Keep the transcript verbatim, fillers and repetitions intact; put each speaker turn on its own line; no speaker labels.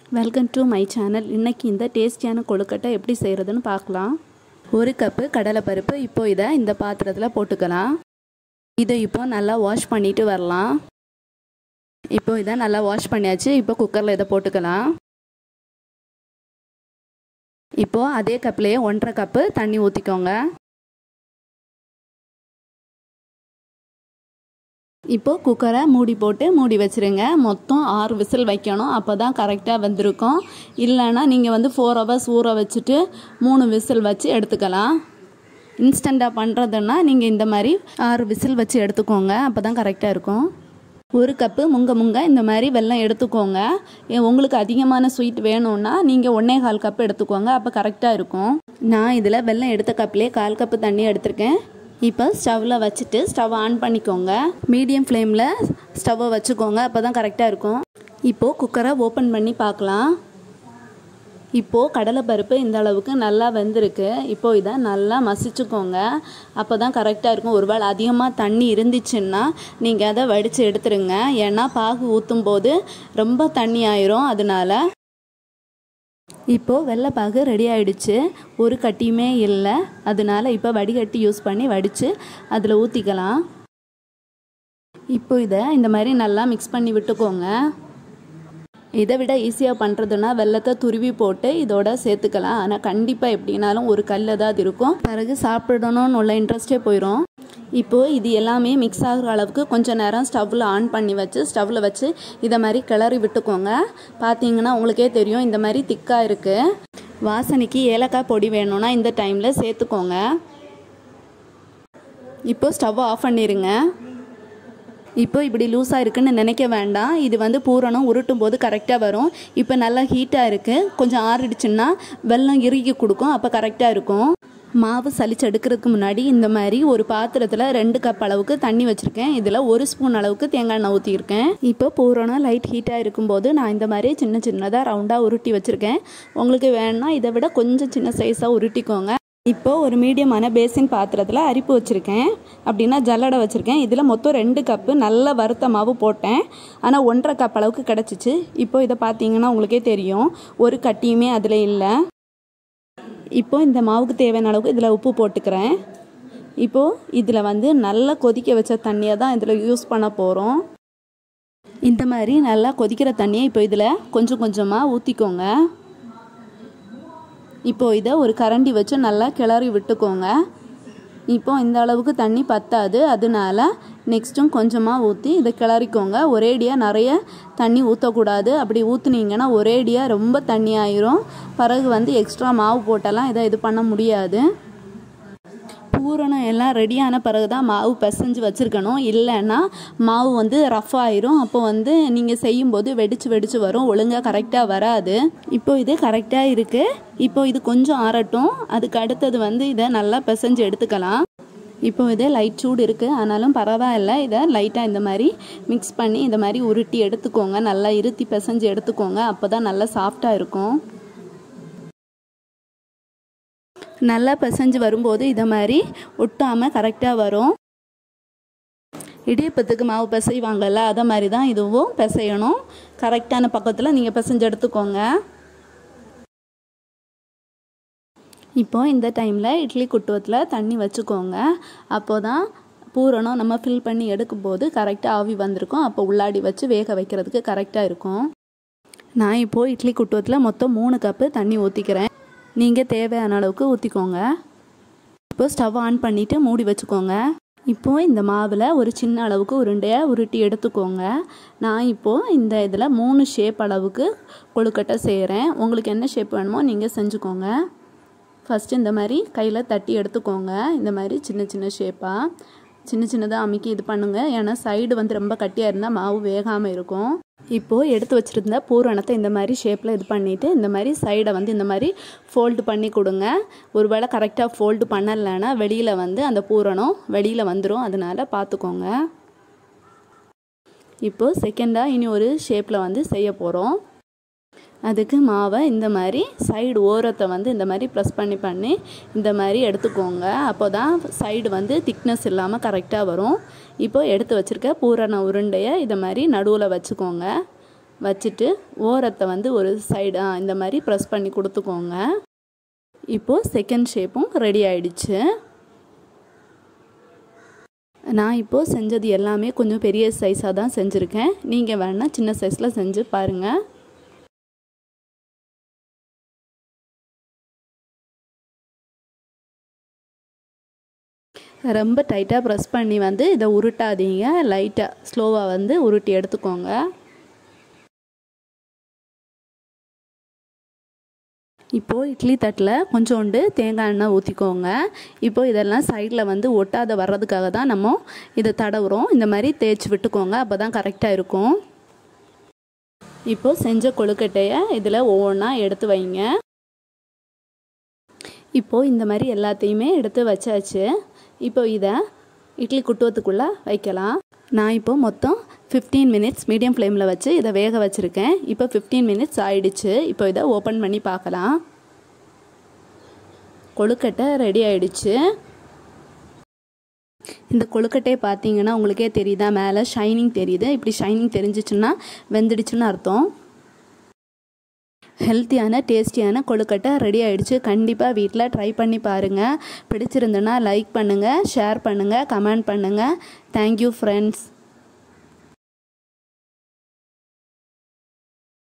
Welcome to my channel. இன்றைக்கி இந்த டேஸ்டியான கொழுக்கட்டை எப்படி செய்கிறதுன்னு பார்க்கலாம். ஒரு கப்பு கடலைப்பருப்பு இப்போ இதை இந்த பாத்திரத்தில் போட்டுக்கலாம். இதை இப்போ நல்லா வாஷ் பண்ணிட்டு வரலாம். இப்போ இதை நல்லா வாஷ் பண்ணியாச்சு. இப்போ குக்கரில் இதை போட்டுக்கலாம். இப்போது அதே கப்லேயே ஒன்றரை கப்பு தண்ணி ஊற்றிக்கோங்க. இப்போது குக்கரை மூடி போட்டு மூடி வச்சுருங்க. மொத்தம் ஆறு விசில் வைக்கணும். அப்போ தான் கரெக்டாக வந்திருக்கும். இல்லைன்னா நீங்கள் வந்து ஃபோர் ஹவர்ஸ் ஊற வச்சுட்டு மூணு விசில் வச்சு எடுத்துக்கலாம். இன்ஸ்டண்ட்டாக பண்ணுறதுன்னா நீங்கள் இந்த மாதிரி ஆறு விசில் வச்சு எடுத்துக்கோங்க. அப்போ தான் கரெக்டாக இருக்கும். ஒரு கப்பு முங்க முங்க இந்த மாதிரி வெல்லம் எடுத்துக்கோங்க. உங்களுக்கு அதிகமான ஸ்வீட் வேணும்னா நீங்கள் ஒன்றே கால் கப்பு எடுத்துக்கோங்க. அப்போ கரெக்டாக இருக்கும். நான் இதில் வெல்லம் எடுத்த கப்லேயே கால் கப்பு தண்ணி எடுத்திருக்கேன். இப்போ ஸ்டவ்வில் வச்சுட்டு ஸ்டவ் ஆன் பண்ணிக்கோங்க. மீடியம் ஃப்ளேமில் ஸ்டவ்வை வச்சுக்கோங்க. அப்போ தான் கரெக்டாக இருக்கும். இப்போது குக்கரை ஓப்பன் பண்ணி பார்க்கலாம். இப்போது கடலைப்பருப்பு இந்த அளவுக்கு நல்லா வெந்திருக்கு. இப்போது இதை நல்லா மசிச்சுக்கோங்க. அப்போ தான் கரெக்டாக இருக்கும். ஒருவேளை அதிகமாக தண்ணி இருந்துச்சுன்னா நீங்கள் அதை வடித்து எடுத்துருங்க. ஏன்னா பாகு ஊற்றும் போது ரொம்ப தண்ணி ஆயிரும். அதனால இப்போது வெள்ளைப்பாகு ரெடி ஆகிடுச்சு. ஒரு கட்டியுமே இல்லை. அதனால இப்போ வடிகட்டி யூஸ் பண்ணி வடித்து அதில் ஊற்றிக்கலாம். இப்போ இதை இந்த மாதிரி நல்லா மிக்ஸ் பண்ணி விட்டுக்கோங்க. இதை விட ஈஸியாக பண்ணுறதுன்னா வெள்ளத்தை துருவி போட்டு இதோட சேர்த்துக்கலாம். ஆனால் கண்டிப்பாக எப்படின்னாலும் ஒரு கல் ஏதாவது இருக்கும். பிறகு சாப்பிடணும்னு உள்ள இன்ட்ரெஸ்டே போயிடும். இப்போது இது எல்லாமே மிக்ஸ் ஆகிற அளவுக்கு கொஞ்சம் நேரம் ஸ்டவ்வில் ஆன் பண்ணி வச்சு ஸ்டவ்வில் வச்சு இதை மாதிரி கிளறி விட்டுக்கோங்க. பார்த்தீங்கன்னா உங்களுக்கே தெரியும் இந்த மாதிரி திக்காக இருக்குது. வாசனைக்கு ஏலக்காய் பொடி வேணும்னா இந்த டைமில் சேர்த்துக்கோங்க. இப்போது ஸ்டவ்வை ஆஃப் பண்ணிடுங்க. இப்போ இப்படி லூஸாக இருக்குன்னு நினைக்க வேண்டாம். இது வந்து பூரணம் உருட்டும் போது கரெக்டாக வரும். இப்போ நல்லா ஹீட்டாக இருக்குது. கொஞ்சம் ஆறிடுச்சுன்னா வெல்லம் இறுக்கி கொடுக்கும். அப்போ கரெக்டாக இருக்கும். மாவு சளிச்சு எடுக்கிறதுக்கு முன்னாடி இந்த மாதிரி ஒரு பாத்திரத்தில் ரெண்டு கப் அளவுக்கு தண்ணி வச்சுருக்கேன். இதில் ஒரு ஸ்பூன் அளவுக்கு தேங்காய் எண்ணெய் ஊற்றிருக்கேன். இப்போ பூரணம் லைட் ஹீட்டாக இருக்கும்போது நான் இந்த மாதிரி சின்ன சின்னதாக ரவுண்டாக உருட்டி வச்சுருக்கேன். உங்களுக்கு வேணும்னா இதை விட கொஞ்சம் சின்ன சைஸாக உருட்டிக்கோங்க. இப்போது ஒரு மீடியமான பேசின் பாத்திரத்தில் அரிப்பு வச்சுருக்கேன். அப்படின்னா ஜல்லடை வச்சுருக்கேன். இதில் மொத்தம் ரெண்டு கப்பு நல்ல வறுத்த மாவு போட்டேன். ஆனால் ஒன்றரை கப் அளவுக்கு கிடச்சிச்சு. இப்போ இதை பார்த்தீங்கன்னா உங்களுக்கே தெரியும் ஒரு கட்டியுமே அதில் இல்லை. இப்போது இந்த மாவுக்கு தேவையான அளவுக்கு இதில் உப்பு போட்டுக்கிறேன். இப்போது இதில் வந்து நல்லா கொதிக்க வச்ச தண்ணியை தான் இதில் யூஸ் பண்ண போகிறோம். இந்த மாதிரி நல்லா கொதிக்கிற தண்ணியை இப்போ இதில் கொஞ்சம் கொஞ்சமாக ஊற்றிக்கோங்க. இப்போது இதை ஒரு கரண்டி வச்சு நல்லா கிளறி விட்டுக்கோங்க. இப்போது இந்த அளவுக்கு தண்ணி பத்தாது. அதனால நெக்ஸ்ட்டும் கொஞ்சமாக ஊற்றி இதை கிளறிக்கோங்க. ஒரேடியாக நிறைய தண்ணி ஊற்றக்கூடாது. அப்படி ஊற்றுனீங்கன்னா ஒரேடியாக ரொம்ப தண்ணி ஆயிரும். பிறகு வந்து எக்ஸ்ட்ரா மாவு போட்டெல்லாம் இதை இது பண்ண முடியாது. பூரணம் எல்லாம் ரெடியான பிறகு தான் மாவு பிசைஞ்சு வச்சுருக்கணும். இல்லைன்னா மாவு வந்து ரஃப் ஆயிரும். அப்போ வந்து நீங்கள் செய்யும்போது வெடிச்சு வெடிச்சு வரும். ஒழுங்காக கரெக்டாக வராது. இப்போ இது கரெக்டாக இருக்குது. இப்போ இது கொஞ்சம் ஆறட்டும். அதுக்கு அடுத்தது வந்து இதை நல்லா பிசைஞ்சு எடுத்துக்கலாம். இப்போ இது லைட் சூடு இருக்குது. ஆனாலும் பரவாயில்ல. இதை லைட்டாக இந்த மாதிரி மிக்ஸ் பண்ணி இந்த மாதிரி உருட்டி எடுத்துக்கோங்க. நல்லா இருத்தி பிசைஞ்சு எடுத்துக்கோங்க. அப்போ தான் நல்லா சாஃப்டாக இருக்கும். நல்லா பிசைஞ்சு வரும்போது இதை மாதிரி ஒட்டாமல் கரெக்டாக வரும். இடியப்பத்துக்கு மாவு பிசைவாங்கல்ல அதை மாதிரி தான் இதுவும் பிசையணும். கரெக்டான பக்கத்தில் நீங்கள் பிசைஞ்சு எடுத்துக்கோங்க. இப்போ இந்த டைமில் இட்லி குட்டுவத்தில் தண்ணி வச்சுக்கோங்க. அப்போ தான் பூரணம் நம்ம ஃபில் பண்ணி எடுக்கும்போது கரெக்டாக ஆவி வந்திருக்கும். அப்போ உள்ளாடி வச்சு வேக வைக்கிறதுக்கு கரெக்டாக இருக்கும். நான் இப்போது இட்லி குட்டுவத்தில் மொத்தம் மூணு கப்பு தண்ணி ஊற்றிக்கிறேன். நீங்கள் தேவையான அளவுக்கு ஊற்றிக்கோங்க. இப்போ ஸ்டவ் ஆன் பண்ணிவிட்டு மூடி வச்சுக்கோங்க. இப்போது இந்த மாவில் ஒரு சின்ன அளவுக்கு உருண்டையை உருட்டி எடுத்துக்கோங்க. நான் இப்போது இந்த இதில் மூணு ஷேப் அளவுக்கு கொழுக்கட்டை செய்கிறேன். உங்களுக்கு என்ன ஷேப் வேணுமோ நீங்கள் செஞ்சுக்கோங்க. ஃபஸ்ட்டு இந்த மாதிரி கையில் தட்டி எடுத்துக்கோங்க. இந்த மாதிரி சின்ன சின்ன ஷேப்பாக சின்ன சின்னதாக அமுக்கி இது பண்ணுங்கள். ஏன்னா சைடு வந்து ரொம்ப கட்டியாக இருந்தால் மாவு வேகாமல் இருக்கும். இப்போது எடுத்து வச்சுருந்த பூரணத்தை இந்த மாதிரி ஷேப்பில் இது பண்ணிவிட்டு இந்த மாதிரி சைடை வந்து இந்த மாதிரி ஃபோல்டு பண்ணி கொடுங்க. ஒரு வேளை கரெக்டாக ஃபோல்டு பண்ணலைன்னா வெளியில் வந்து அந்த பூரணம் வெளியில் வந்துடும். அதனால் பார்த்துக்கோங்க. இப்போது செகண்டாக இனி ஒரு ஷேப்பில் வந்து செய்ய போகிறோம். அதுக்கு மாவை இந்த மாதிரி சைடு ஓரத்தை வந்து இந்த மாதிரி ப்ரெஸ் பண்ணி பண்ணி இந்த மாதிரி எடுத்துக்கோங்க. அப்போ தான் சைடு வந்து திக்னஸ் இல்லாமல் கரெக்டாக வரும். இப்போ எடுத்து வச்சுருக்க பூரண உருண்டையை இதை மாதிரி நடுவில் வச்சுக்கோங்க. வச்சுட்டு ஓரத்தை வந்து ஒரு சைடு இந்த மாதிரி ப்ரெஸ் பண்ணி கொடுத்துக்கோங்க. இப்போது செகண்ட் ஷேப்பும் ரெடி ஆயிடுச்சு. நான் இப்போது செஞ்சது எல்லாமே கொஞ்சம் பெரிய சைஸாக தான் செஞ்சுருக்கேன். நீங்கள் வேணால் சின்ன சைஸில் செஞ்சு பாருங்கள். ரொம்ப டைட்டாக ப்ரெஸ் பண்ணி வந்து இதை உருட்டாதீங்க. லைட்டாக ஸ்லோவாக வந்து உருட்டி எடுத்துக்கோங்க. இப்போது இட்லி தட்டில் கொஞ்சோண்டு தேங்காய் எண்ணெய் ஊற்றிக்கோங்க. இப்போது இதெல்லாம் சைடில் வந்து ஒட்டாத வர்றதுக்காக தான் நம்ம இதை தடவுறோம். இந்த மாதிரி தேய்ச்சி விட்டுக்கோங்க, அப்போ தான் கரெக்டாக இருக்கும். இப்போது செஞ்ச கொழுக்கட்டையை இதில் ஒவ்வொன்றா எடுத்து வைங்க. இப்போது இந்த மாதிரி எல்லாத்தையுமே எடுத்து வச்சாச்சு. இப்போ இதை இட்லி குட்டுவத்துக்குள்ளே வைக்கலாம். நான் இப்போ மொத்தம் ஃபிஃப்டீன் மினிட்ஸ் மீடியம் ஃப்ளேமில் வச்சு இதை வேக வச்சுருக்கேன். இப்போ ஃபிஃப்டீன் மினிட்ஸ் ஆயிடுச்சு. இப்போ இதை ஓப்பன் பண்ணி பார்க்கலாம். கொழுக்கட்டை ரெடி ஆயிடுச்சு. இந்த கொழுக்கட்டையை பார்த்தீங்கன்னா உங்களுக்கே தெரியுதா, மேலே ஷைனிங் தெரியுது. இப்படி ஷைனிங் தெரிஞ்சிச்சுன்னா வெந்துடுச்சுன்னு அர்த்தம். ஹெல்த்தியான டேஸ்டியான கொழுக்கட்டை ரெடி ஆகிடுச்சு. கண்டிப்பாக வீட்டில் ட்ரை பண்ணி பாருங்கள். பிடிச்சிருந்துன்னா லைக் பண்ணுங்கள், ஷேர் பண்ணுங்கள், கமெண்ட் பண்ணுங்கள். Thank you friends.